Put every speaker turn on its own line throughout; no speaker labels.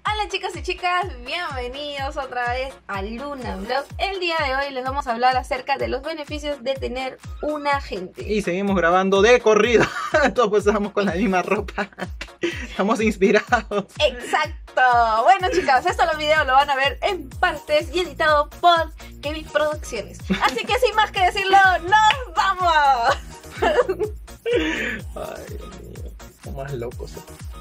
Hola chicos y chicas, bienvenidos otra vez a Luna Vlog. El día de hoy les vamos a hablar acerca de los beneficios de tener un agente.
Y seguimos grabando de corrido. Todos pues estamos con la misma ropa. Estamos inspirados.
Exacto. Bueno chicas, estos videos lo van a ver en partes y editado por Kevin Producciones. Así que sin más que decirlo, ¡nos vamos!
Ay, Dios mío, somos locos.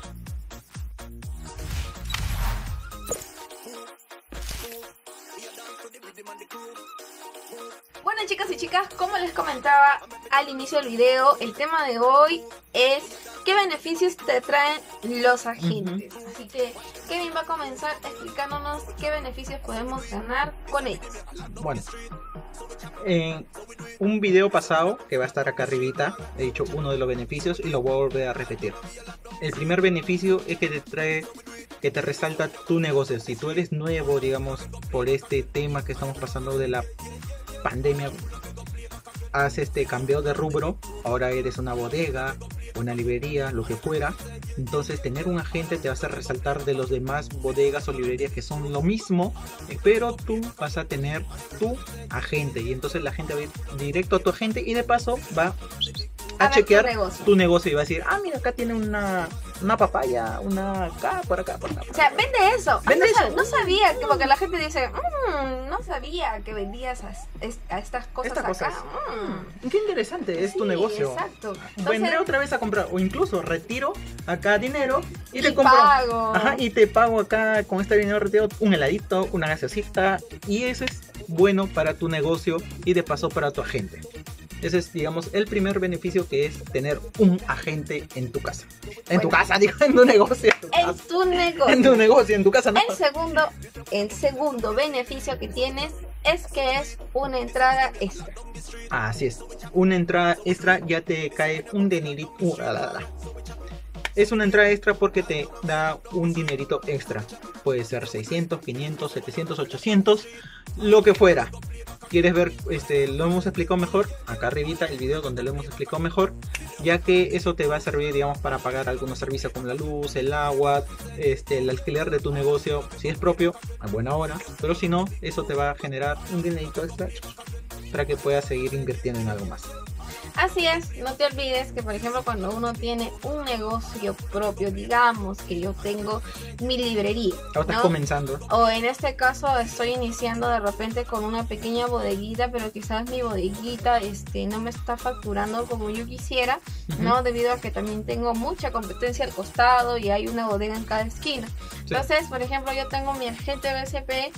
Bueno chicas y chicas, como les comentaba al inicio del video, el tema de hoy es ¿qué beneficios te traen los agentes? Así que Kevin va a comenzar explicándonos qué beneficios podemos ganar con ellos.
Bueno, en un video pasado, que va a estar acá arribita, he dicho uno de los beneficios y lo voy a volver a repetir. El primer beneficio es que te trae, que te resalta tu negocio. Si tú eres nuevo, digamos, por este tema que estamos pasando de la pandemia, has cambiado de rubro, ahora eres una bodega, una librería, lo que fuera, entonces tener un agente te va a hacer resaltar de los demás bodegas o librerías que son lo mismo, pero tú vas a tener tu agente y entonces la gente va a ir directo a tu agente y de paso va a chequear tu negocio y va a decir, ah, mira, acá tiene una papaya, una acá, por acá, por acá.
O sea, vende eso. Vende eso. No sabía, que porque la gente dice, no sabía que vendías a estas cosas acá.
Qué interesante, es tu negocio.
Exacto. Entonces,
vendré otra vez a comprar, o incluso retiro acá dinero y te compro.
Pago.
Ajá, y te pago acá con este dinero retirado un heladito, una gaseosita, y eso es bueno para tu negocio y de paso para tu agente. Ese es, digamos, el primer beneficio, que es tener un agente en tu casa. En tu casa, digo, en tu negocio.
En tu negocio.
En tu negocio, en tu casa, no.
El segundo beneficio que tienes es que es una entrada extra.
Así es. Una entrada extra, ya te cae un dinerito. Es una entrada extra porque te da un dinerito extra. Puede ser 600, 500, 700, 800, lo que fuera. ¿Quieres ver? Lo hemos explicado mejor acá arribita, el video donde lo hemos explicado mejor, ya que eso te va a servir, digamos, para pagar algunos servicios como la luz, el agua, el alquiler de tu negocio, si es propio, a buena hora, pero si no, eso te va a generar un dinerito extra para que puedas seguir invirtiendo en algo más.
Así es, no te olvides que por ejemplo cuando uno tiene un negocio propio, digamos que yo tengo mi librería,
¿no? Estás comenzando.
O en este caso estoy iniciando de repente con una pequeña bodeguita, pero quizás mi bodeguita no me está facturando como yo quisiera, ¿no? Debido a que también tengo mucha competencia al costado y hay una bodega en cada esquina. Sí. Entonces, por ejemplo, yo tengo mi agente BCP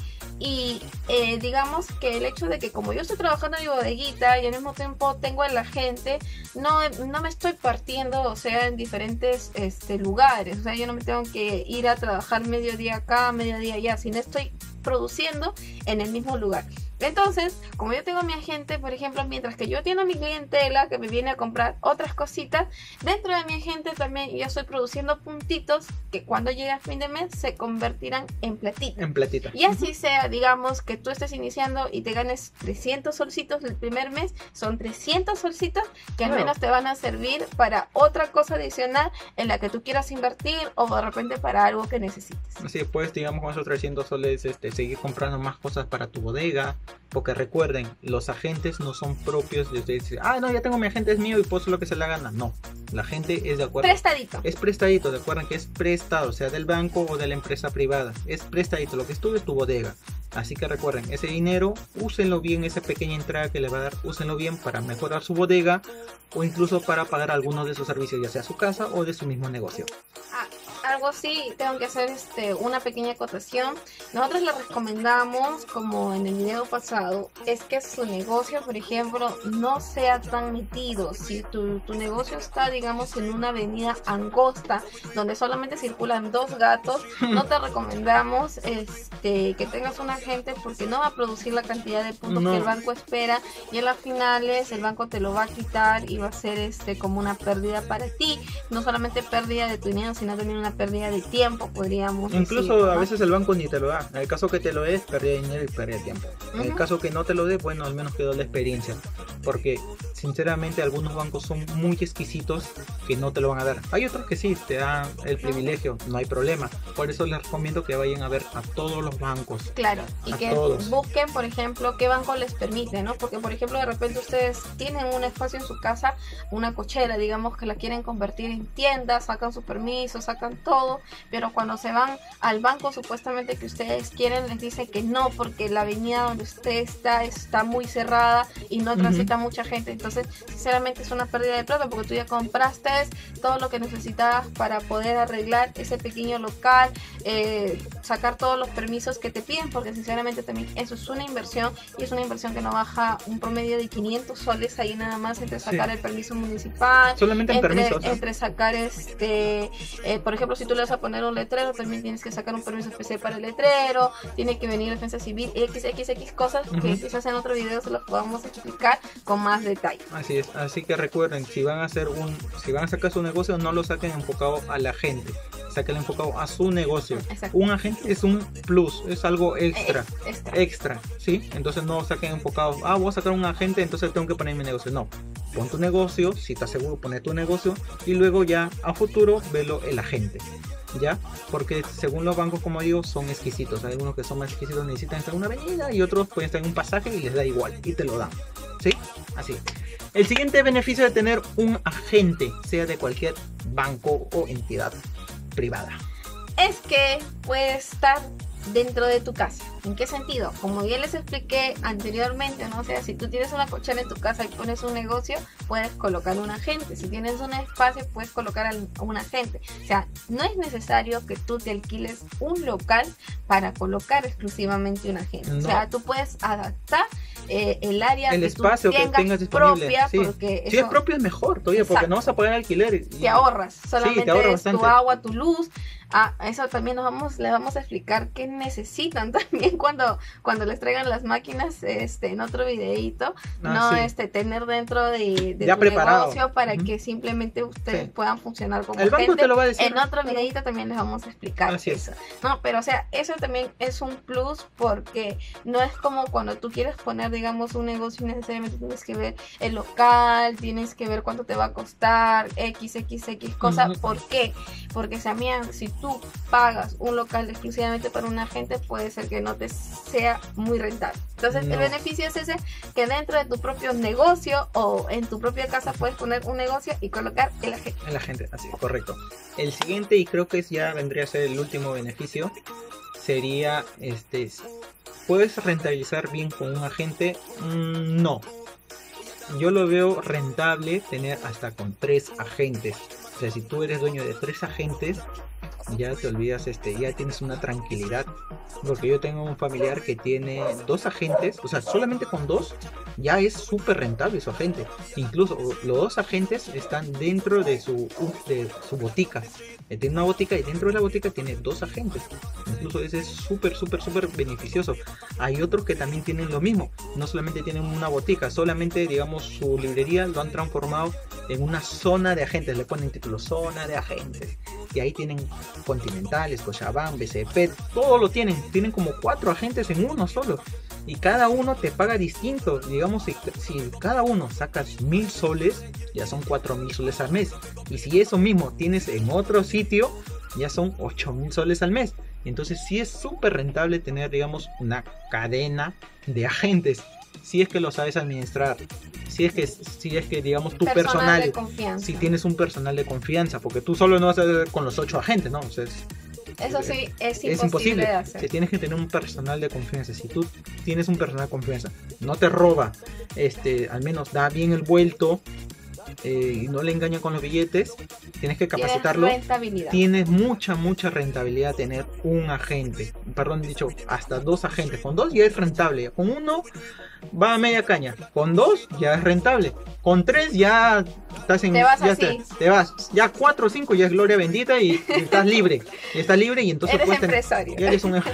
y digamos que el hecho de que como yo estoy trabajando en mi bodeguita y al mismo tiempo tengo el agente, no me estoy partiendo, o sea, en diferentes lugares. O sea, yo no me tengo que ir a trabajar mediodía acá, mediodía allá, sino estoy produciendo en el mismo lugar. Entonces, como yo tengo mi agente, por ejemplo, mientras que yo atiendo a mi clientela que me viene a comprar otras cositas, dentro de mi agente también yo estoy produciendo puntitos que cuando llegue a fin de mes se convertirán en platita.
En platita.
Y así sea, digamos, que tú estés iniciando y te ganes 300 solcitos el primer mes, son 300 solcitos que al menos te van a servir para otra cosa adicional en la que tú quieras invertir o de repente para algo que necesites.
Así pues, digamos, con esos 300 soles seguir comprando más cosas para tu bodega. Porque recuerden, los agentes no son propios de ustedes decir, ah, no, ya tengo mi agente, es mío y puedo hacer lo que se le gana. No, la gente es de acuerdo.
Prestadito.
Es prestadito, recuerden que es prestado, sea del banco o de la empresa privada. Es prestadito, lo que es tuyo es tu bodega. Así que recuerden, ese dinero, úsenlo bien, esa pequeña entrada que le va a dar, úsenlo bien para mejorar su bodega o incluso para pagar algunos de sus servicios, ya sea su casa o de su mismo negocio.
Algo sí, tengo que hacer una pequeña acotación. Nosotros les recomendamos, como en el video pasado, es que su negocio, por ejemplo, no sea tan metido. Si tu negocio está, digamos, en una avenida angosta donde solamente circulan 2 gatos, no te recomendamos que tengas un agente porque no va a producir la cantidad de puntos que el banco espera y en las finales el banco te lo va a quitar y va a ser como una pérdida para ti. No solamente pérdida de tu dinero, sino también una pérdida de tiempo, podríamos
incluso
decir, ¿no?
A veces el banco ni te lo da. En el caso que te lo dé, pérdida de dinero y pérdida de tiempo. En el caso que no te lo dé, bueno, al menos quedó la experiencia. Porque sinceramente algunos bancos son muy exquisitos que no te lo van a dar. Hay otros que sí, te dan el privilegio, no hay problema. Por eso les recomiendo que vayan a ver a todos los bancos.
Claro, y que
todos
busquen, por ejemplo, qué banco les permite, ¿no? Porque, por ejemplo, de repente ustedes tienen un espacio en su casa, una cochera, digamos, que la quieren convertir en tienda, sacan su permiso, sacan todo, pero cuando se van al banco supuestamente que ustedes quieren, les dicen que no, porque la avenida donde usted está muy cerrada y no transita mucha gente. Entonces, sinceramente es una pérdida de plata, porque tú ya compraste todo lo que necesitabas para poder arreglar ese pequeño local, sacar todos los permisos que te piden, porque sinceramente también eso es una inversión, y es una inversión que no baja un promedio de 500 soles ahí nada más, entre sacar el permiso municipal,
solamente en permisos, ¿no?
Entre sacar por ejemplo, si tú le vas a poner un letrero, también tienes que sacar un permiso especial para el letrero, tiene que venir defensa civil, xxx cosas que quizás en otro video se los podamos explicar con más detalle.
Así es, así que recuerden, si van a sacar su negocio, no lo saquen enfocado a la gente, saquen enfocado a su negocio.
Exacto.
Un agente es un plus, es algo extra, ¿sí? Entonces no saquen enfocado, voy a sacar un agente, entonces tengo que poner mi negocio. No, pon tu negocio, si estás seguro, pone tu negocio, y luego ya a futuro velo el agente, ¿ya? Porque según los bancos, como digo, son exquisitos. Hay algunos que son más exquisitos, necesitan estar en una avenida, y otros pueden estar en un pasaje y les da igual, y te lo dan, ¿sí? Así. El siguiente beneficio de tener un agente, sea de cualquier banco o entidad privada,
es que puede estar dentro de tu casa. ¿En qué sentido? Como ya les expliqué anteriormente, ¿no? O sea, si tú tienes una cochera en tu casa y pones un negocio, puedes colocar un agente. Si tienes un espacio, puedes colocar a un agente. O sea, no es necesario que tú te alquiles un local para colocar exclusivamente un agente. No. O sea, tú puedes adaptar el área,
el espacio que tengas disponible,
propia,
sí.
Porque
si es propio es mejor todavía, porque no vas a pagar alquiler.
Te ahorras, solamente
te ahorras
tu agua, tu luz. Eso también les vamos a explicar qué necesitan también cuando les traigan las máquinas en otro videito, tener dentro de
ya
tu
preparado
negocio para que simplemente ustedes puedan funcionar como
el banco
gente.
Te lo va a decir.
En otro videito también les vamos a explicar eso. No, pero o sea, eso también es un plus, porque no es como cuando tú quieres poner, digamos, un negocio y necesariamente tienes que ver el local, tienes que ver cuánto te va a costar, xxx cosa. ¿Por qué? Porque si tú pagas un local exclusivamente para un agente, puede ser que no te sea muy rentable. Entonces el beneficio es ese, que dentro de tu propio negocio o en tu propia casa puedes poner un negocio y colocar el agente.
El agente, así, correcto. El siguiente, y creo que ya vendría a ser el último beneficio, sería ¿puedes rentabilizar bien con un agente? No. Yo lo veo rentable tener hasta con 3 agentes. O sea, si tú eres dueño de 3 agentes, ya te olvidas, ya tienes una tranquilidad. Porque yo tengo un familiar que tiene 2 agentes, o sea, solamente con 2 ya es súper rentable su agente. Incluso los 2 agentes están dentro de su botica. Tiene una botica y dentro de la botica tiene 2 agentes. Incluso ese es súper beneficioso. Hay otros que también tienen lo mismo. No solamente tienen una botica, solamente, digamos, su librería lo han transformado en una zona de agentes. Le ponen título zona de agentes. Y ahí tienen Continental, Scotiabank, BCP, todo lo tienen. Tienen como 4 agentes en uno solo. Y cada uno te paga distinto. Digamos, si cada uno sacas 1000 soles, ya son 4000 soles al mes. Y si eso mismo tienes en otro sitio, ya son 8000 soles al mes. Entonces sí es súper rentable tener, digamos, una cadena de agentes, si es que lo sabes administrar. Si es que digamos tu personal
de confianza.
Si tienes un personal de confianza, porque tú solo no vas a hacer con los 8 agentes, ¿no? O sea,
eso sí, es imposible de hacer.
Si tienes que tener un personal de confianza. Si tú tienes un personal de confianza, no te roba, al menos da bien el vuelto, y no le engaña con los billetes, tienes que capacitarlo. Tienes mucha rentabilidad tener un agente. Perdón, dicho, hasta 2 agentes. Con 2 ya es rentable. Con 1 va a media caña. Con 2 ya es rentable. Con 3 ya estás en... Te vas. Ya 4 o 5 ya es gloria bendita y estás libre. Y entonces
eres empresario.
Ya eres un...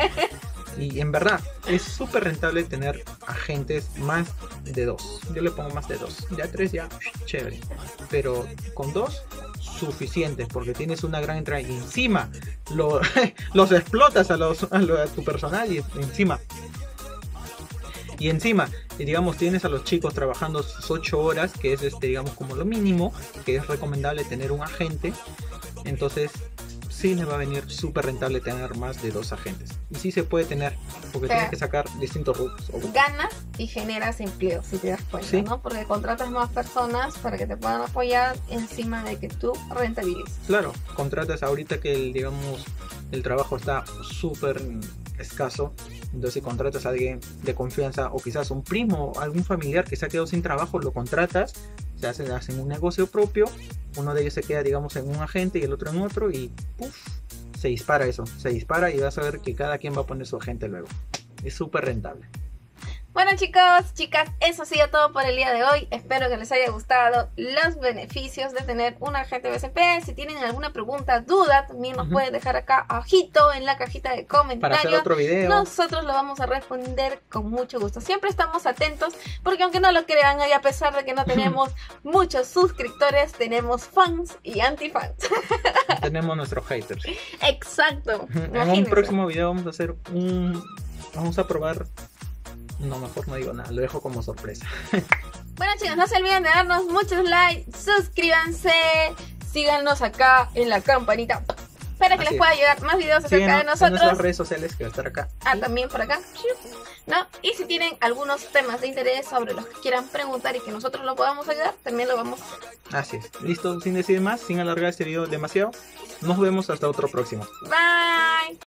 Y en verdad es súper rentable tener agentes más de 2. Yo le pongo más de 2. Ya 3 ya chévere. Pero con 2 suficientes, porque tienes una gran entrada y encima los explotas a tu personal y encima. Y encima, digamos, tienes a los chicos trabajando sus 8 horas, que es digamos, como lo mínimo, que es recomendable tener un agente. Entonces, sí les va a venir súper rentable tener más de 2 agentes. Y sí se puede tener, porque tienes que sacar distintos rubros.
Ganas y generas empleo, si te das cuenta,
¿Sí?
¿no? Porque contratas más personas para que te puedan apoyar encima de que tú rentabilices.
Claro, contratas ahorita que digamos, el trabajo está súper escaso. Entonces si contratas a alguien de confianza, o quizás un primo, algún familiar que se ha quedado sin trabajo, lo contratas, hacen un negocio propio, uno de ellos se queda, digamos, en un agente y el otro en otro, y ¡puf! Se dispara eso, se dispara, y vas a ver que cada quien va a poner su agente luego. Es súper rentable.
Bueno, chicos, chicas, eso ha sido todo por el día de hoy. Espero que les haya gustado los beneficios de tener un agente BCP. Si tienen alguna pregunta, duda, también nos pueden dejar acá abajito en la cajita de comentarios.
Para hacer otro video.
Nosotros lo vamos a responder con mucho gusto. Siempre estamos atentos, porque aunque no lo crean, y a pesar de que no tenemos muchos suscriptores, tenemos fans y antifans.
Tenemos nuestros haters.
Exacto.
En un próximo video vamos a hacer vamos a probar. No, mejor no digo nada, lo dejo como sorpresa.
Bueno, chicos, no se olviden de darnos muchos likes, suscríbanse, síganos acá en la campanita para que les pueda llegar más videos acerca de nosotros.
En nuestras redes sociales, que va a estar acá.
También por acá, ¿no? Y si tienen algunos temas de interés sobre los que quieran preguntar y que nosotros lo podamos ayudar, también lo vamos a hacer.
Así es. Listo, sin decir más, sin alargar este video demasiado. Nos vemos hasta otro próximo.
Bye.